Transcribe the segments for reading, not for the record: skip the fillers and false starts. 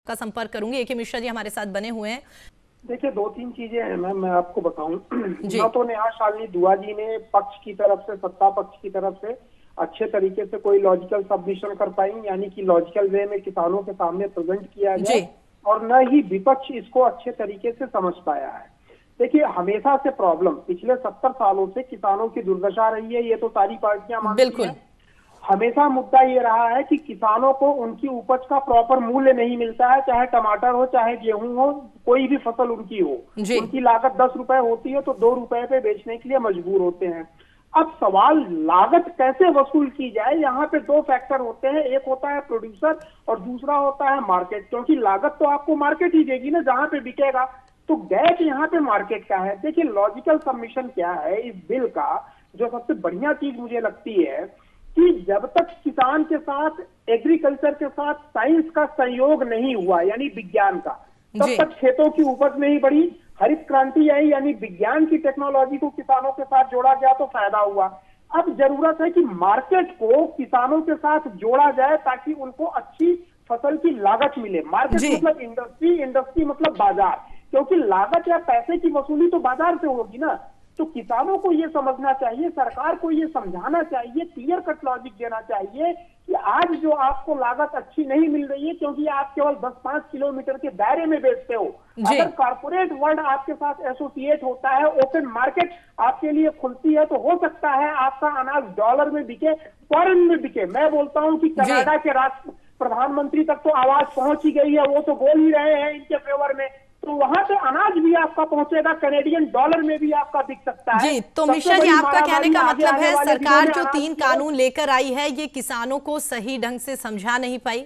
का संपर्क करूंगी। ए के मिश्रा जी हमारे साथ बने हुए हैं। देखिए, दो तीन चीजें हैं मैम, मैं आपको बताऊं। न तो नेहा शालिनी दुआ जी ने पक्ष की तरफ से, सत्ता पक्ष की तरफ से अच्छे तरीके से कोई लॉजिकल सबमिशन कर पाई, यानी कि लॉजिकल वे में किसानों के सामने प्रेजेंट किया जाए, और न ही विपक्ष इसको अच्छे तरीके से समझ पाया है। देखिए, हमेशा से प्रॉब्लम पिछले 70 सालों से किसानों की दुर्दशा रही है, ये तो सारी पार्टियां मानती हैं। हमेशा मुद्दा ये रहा है कि किसानों को उनकी उपज का प्रॉपर मूल्य नहीं मिलता है, चाहे टमाटर हो, चाहे गेहूं हो, कोई भी फसल उनकी हो। उनकी लागत 10 रुपए होती है तो 2 रुपए पे बेचने के लिए मजबूर होते हैं। अब सवाल लागत कैसे वसूल की जाए, यहाँ पे दो फैक्टर होते हैं, एक होता है प्रोड्यूसर और दूसरा होता है मार्केट, क्योंकि लागत तो आपको मार्केट ही देगी ना जहां पे बिकेगा। तो गैप यहाँ पे मार्केट का है। देखिए, लॉजिकल सबमिशन क्या है इस बिल का, जो सबसे बढ़िया चीज मुझे लगती है कि जब तक किसान के साथ, एग्रीकल्चर के साथ साइंस का संयोग नहीं हुआ, यानी विज्ञान का, तब तक खेतों की उपज नहीं बढ़ी। हरित क्रांति आई, यानी विज्ञान की टेक्नोलॉजी को किसानों के साथ जोड़ा गया तो फायदा हुआ। अब जरूरत है कि मार्केट को किसानों के साथ जोड़ा जाए ताकि उनको अच्छी फसल की लागत मिले। मार्केट मतलब इंडस्ट्री, इंडस्ट्री मतलब बाजार, क्योंकि लागत या पैसे की वसूली तो बाजार से होगी ना। तो किसानों को ये समझना चाहिए, सरकार को ये समझाना चाहिए, क्लियर कट लॉजिक देना चाहिए कि आज जो आपको लागत अच्छी नहीं मिल रही है क्योंकि आप केवल 10-5 किलोमीटर के दायरे में बेचते हो। अगर कॉर्पोरेट वर्ल्ड आपके साथ एसोसिएट होता है, ओपन मार्केट आपके लिए खुलती है, तो हो सकता है आपका अनाज डॉलर में बिके, फॉरेन में बिके। मैं बोलता हूँ कि कनाडा के राष्ट्र प्रधानमंत्री तक तो आवाज पहुंच ही गई है, वो तो बोल ही रहे हैं इनके फेवर में। तो वहां पे अनाज भी आपका पहुंचेगा, कैनेडियन डॉलर में भी आपका बिक सकता है। जी, तो मिश्रा जी आपका कहने का मतलब है सरकार जो 3 कानून लेकर आई है ये किसानों को सही ढंग से समझा नहीं पाई?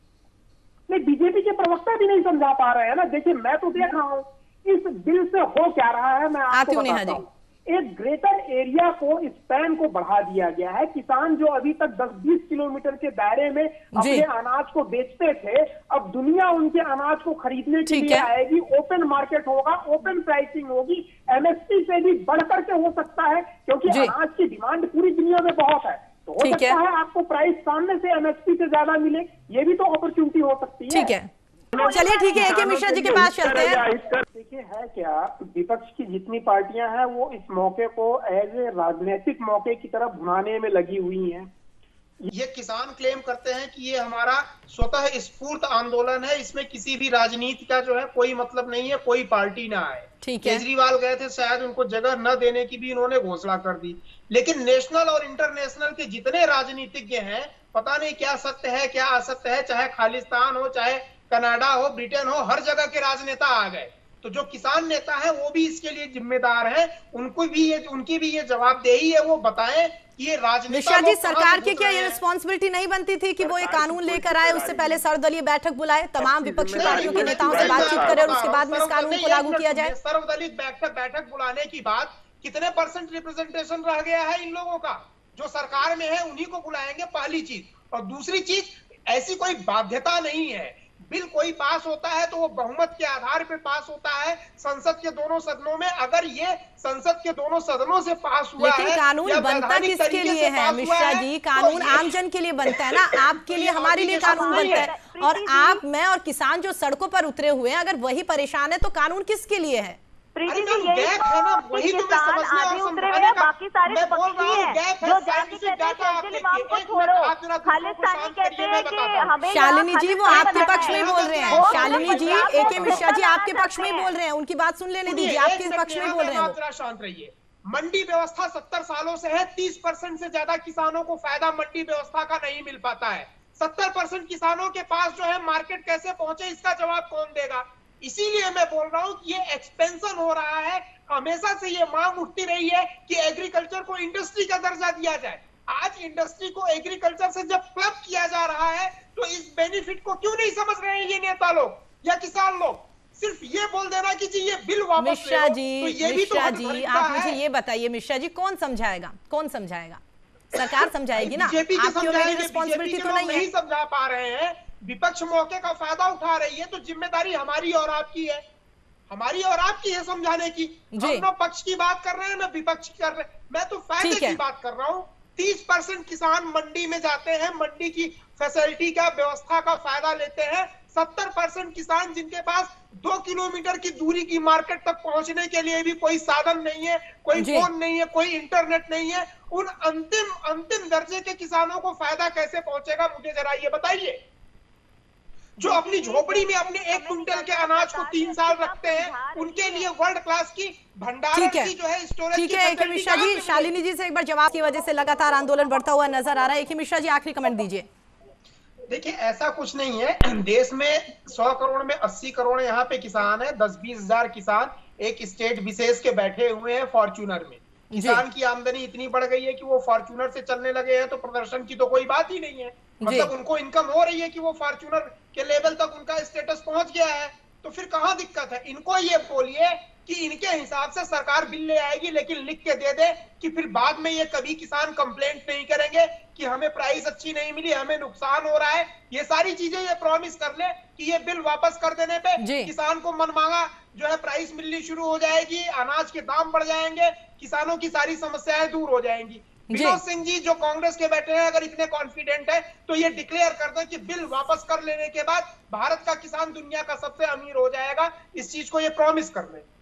नहीं, बीजेपी के प्रवक्ता भी नहीं समझा पा रहे हैं ना। देखिए, मैं तो देख रहा हूँ इस बिल से हो क्या रहा है, मैं आपको बताता हूँ। एक ग्रेटर एरिया को, स्पैन को बढ़ा दिया गया है। किसान जो अभी तक 10-20 किलोमीटर के दायरे में अपने अनाज को बेचते थे, अब दुनिया उनके अनाज को खरीदने के लिए आएगी। ओपन मार्केट होगा, ओपन प्राइसिंग होगी, एमएसपी से भी बढ़कर के हो सकता है, क्योंकि अनाज की डिमांड पूरी दुनिया में बहुत है। तो हो सकता है आपको प्राइस सामने से एमएसपी से ज्यादा मिले, ये भी तो अपॉर्चुनिटी हो सकती है। ठीक है, चलिए ठीक है, ए.के. मिश्रा जी के पास चलते हैं। देखिए, है क्या, विपक्ष की जितनी पार्टियां हैं वो इस मौके को एज ए राजनीतिक मौके की तरफ भुनाने में लगी हुई हैं। ये किसान क्लेम करते हैं कि ये हमारा स्वतः स्फूर्त आंदोलन है, इसमें किसी भी राजनीति का जो है कोई मतलब नहीं है, कोई पार्टी ना आए। केजरीवाल गए थे, शायद उनको जगह न देने की भी इन्होंने घोषणा कर दी। लेकिन नेशनल और इंटरनेशनल के जितने राजनीतिज्ञ हैं, पता नहीं क्या सत्य है क्या असत्य है, चाहे खालिस्तान हो, चाहे कनाडा हो, ब्रिटेन हो, हर जगह के राजनेता आ गए। तो जो किसान नेता है वो भी इसके लिए जिम्मेदार हैं, उनकी भी ये जवाबदेही है, वो बताएं कि ये राजनीति। मिश्रा जी, सरकार की क्या ये रिस्पॉन्सिबिलिटी नहीं बनती थी कि वो ये कानून लेकर आए, उससे पहले सर्वदलीय बैठक बुलाए, तमाम विपक्षी पार्टियों के नेताओं से बातचीत करें और उसके बाद में इस कानून को लागू किया जाए? सर्वदलीय बैठक बुलाने की बात, कितने % रिप्रेजेंटेशन रह गया है इन लोगों का? जो सरकार में है उन्हीं को बुलाएंगे, पहली चीज। और दूसरी चीज, ऐसी कोई बाध्यता नहीं है। बिल कोई पास होता है तो वो बहुमत के आधार पर पास होता है संसद के दोनों सदनों में। अगर ये संसद के दोनों सदनों से पास हुआ लेकिन कानून बनता किसके लिए है मिश्रा जी? कानून आमजन के लिए बनता है ना, आपके लिए, हमारे लिए कानून बनता है। और आप, मैं और किसान जो सड़कों पर उतरे हुए हैं, अगर वही परेशान है तो कानून किसके लिए है? बाकी सारे शालिनी जी वो आपके पक्ष में बोल रहे हैं। शालिनी जी, ए.के. मिश्रा जी आपके पक्ष में बोल रहे हैं, उनकी बात सुन लेने दीजिए। आपके पक्ष में बोल रहे हैं। शांत रहिए। मंडी व्यवस्था 70 सालों से है, 30% से ज्यादा किसानों को फायदा मंडी व्यवस्था का नहीं मिल पाता है। 70% किसानों के पास जो है मार्केट कैसे पहुंचे, इसका जवाब कौन देगा? इसीलिए मैं बोल रहा हूं कि ये एक्सपेंशन हो रहा है। हमेशा से ये मांग उठती रही है कि एग्रीकल्चर को इंडस्ट्री का दर्जा दिया जाए। आज इंडस्ट्री को एग्रीकल्चर से जब क्लब किया जा रहा है तो इस बेनिफिट को क्यों नहीं समझ रहे हैं ये नेता लोग या किसान लोग? सिर्फ ये बोल देना कि जी ये बिल वापस मिश्रा जी, आप मुझे ये बताइए मिश्रा जी, कौन समझाएगा? कौन समझाएगा? सरकार समझाएगी ना, बीजेपी तो नहीं समझा पा रहे हैं। विपक्ष मौके का फायदा उठा रही है, तो जिम्मेदारी हमारी और आपकी है, हमारी और आपकी है समझाने की। हम ना पक्ष की बात कर रहे हैं ना विपक्ष कर रहे हैं, मैं तो फायदे की बात कर रहा हूँ। 30% किसान मंडी में जाते हैं, मंडी की फैसिलिटी का, व्यवस्था का फायदा लेते हैं। 70% किसान जिनके पास 2 किलोमीटर की दूरी की मार्केट तक पहुंचने के लिए भी कोई साधन नहीं है, कोई फोन नहीं है, कोई इंटरनेट नहीं है, उन अंतिम दर्जे के किसानों को फायदा कैसे पहुंचेगा, मुझे जरा ये बताइए। जो अपनी झोपड़ी में अपने 1 क्विंटल के अनाज को 3 साल रखते हैं, उनके लिए वर्ल्ड क्लास की भंडारण की जो है स्टोरेज की फैसिलिटी। मिश्रा जी, शालिनी जी से एक बार जवाब की वजह से लगातार आंदोलन बढ़ता हुआ नजर आ रहा है। एक ही मिश्रा जी आखिरी कमेंट दीजिए। देखिए, ऐसा कुछ नहीं है, देश में 100 करोड़ में 80 करोड़ यहाँ पे किसान है। 10-20 हजार किसान एक स्टेट विशेष के बैठे हुए हैं फॉर्च्यूनर में। किसान की आमदनी इतनी बढ़ गई है कि वो फॉर्च्यूनर से चलने लगे हैं, तो प्रदर्शन की तो कोई बात ही नहीं है। मतलब उनको इनकम हो रही है कि वो फॉर्च्यूनर के लेवल तक उनका स्टेटस पहुंच गया है, तो फिर कहां दिक्कत है। इनको ये बोलिए कि इनके हिसाब से सरकार बिल ले आएगी, लेकिन लिख के दे दे कि फिर बाद में ये कभी किसान कंप्लेंट नहीं करेंगे कि हमें प्राइस अच्छी नहीं मिली, हमें नुकसान हो रहा है। ये सारी चीजें ये प्रॉमिस कर ले कि ये बिल वापस कर देने पे किसान को मनमांगा जो है प्राइस मिलनी शुरू हो जाएगी, अनाज के दाम बढ़ जाएंगे, किसानों की सारी समस्याएं दूर हो जाएंगी। विनोद सिंह जी जो कांग्रेस के बैठे हैं, अगर इतने कॉन्फिडेंट है तो ये डिक्लेयर कर दें कि बिल वापस कर लेने के बाद भारत का किसान दुनिया का सबसे अमीर हो जाएगा। इस चीज को ये प्रॉमिस कर लें।